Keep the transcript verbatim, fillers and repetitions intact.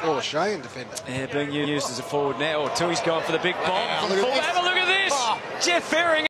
Oh, Australian defender. Yeah, being used as a forward now. Touhy's going for the big bomb. Wow, From look at full. this. Have a look at this. Oh. Jeff Ferring.